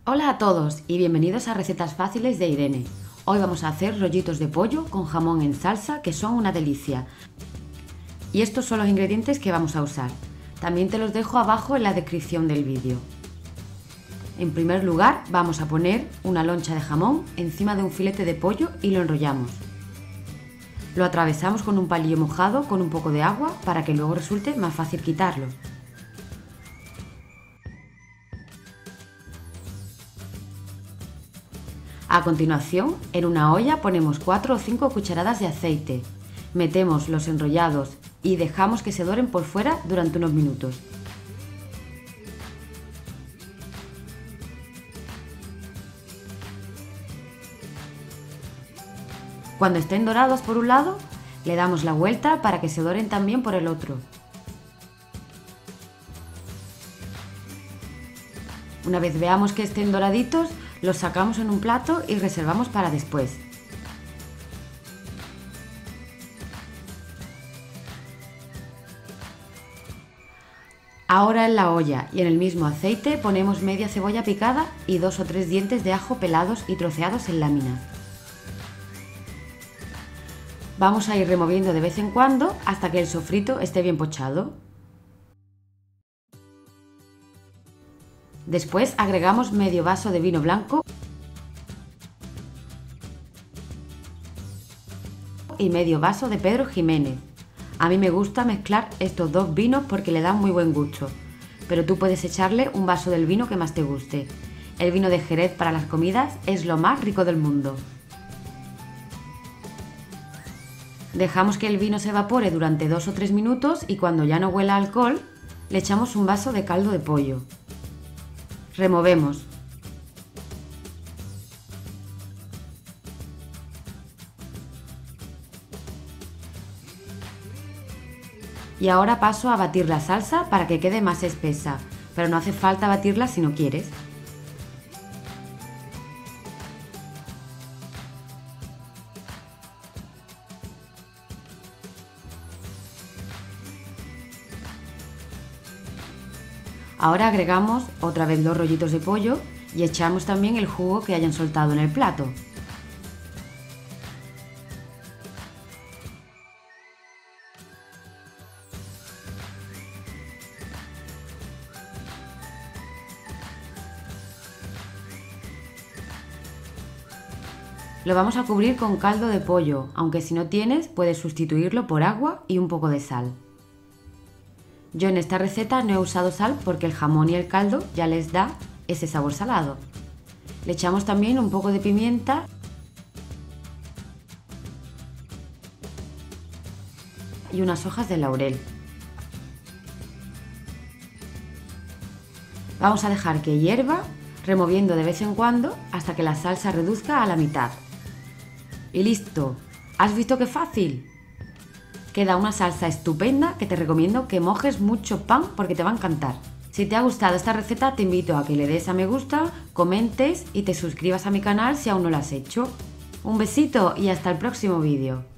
Hola a todos y bienvenidos a Recetas Fáciles de Irene. Hoy vamos a hacer rollitos de pollo con jamón en salsa que son una delicia. Y estos son los ingredientes que vamos a usar. También te los dejo abajo en la descripción del vídeo. En primer lugar vamos a poner una loncha de jamón encima de un filete de pollo y lo enrollamos. Lo atravesamos con un palillo mojado con un poco de agua para que luego resulte más fácil quitarlo. A continuación, en una olla ponemos 4 o 5 cucharadas de aceite. Metemos los enrollados y dejamos que se doren por fuera durante unos minutos. Cuando estén dorados por un lado, le damos la vuelta para que se doren también por el otro. Una vez veamos que estén doraditos, los sacamos en un plato y reservamos para después. Ahora en la olla y en el mismo aceite ponemos media cebolla picada y 2 o 3 dientes de ajo pelados y troceados en láminas. Vamos a ir removiendo de vez en cuando hasta que el sofrito esté bien pochado. Después agregamos medio vaso de vino blanco y medio vaso de Pedro Ximénez. A mí me gusta mezclar estos dos vinos porque le dan muy buen gusto, pero tú puedes echarle un vaso del vino que más te guste. El vino de Jerez para las comidas es lo más rico del mundo. Dejamos que el vino se evapore durante 2 o 3 minutos y cuando ya no huela a alcohol, le echamos un vaso de caldo de pollo. Removemos. Y ahora paso a batir la salsa para que quede más espesa, pero no hace falta batirla si no quieres. Ahora agregamos otra vez los rollitos de pollo y echamos también el jugo que hayan soltado en el plato. Lo vamos a cubrir con caldo de pollo, aunque si no tienes puedes sustituirlo por agua y un poco de sal. Yo en esta receta no he usado sal porque el jamón y el caldo ya les da ese sabor salado. Le echamos también un poco de pimienta y unas hojas de laurel. Vamos a dejar que hierva, removiendo de vez en cuando hasta que la salsa reduzca a la mitad. Y listo. ¿Has visto qué fácil? Queda una salsa estupenda que te recomiendo que mojes mucho pan porque te va a encantar. Si te ha gustado esta receta te invito a que le des a me gusta, comentes y te suscribas a mi canal si aún no lo has hecho. Un besito y hasta el próximo vídeo.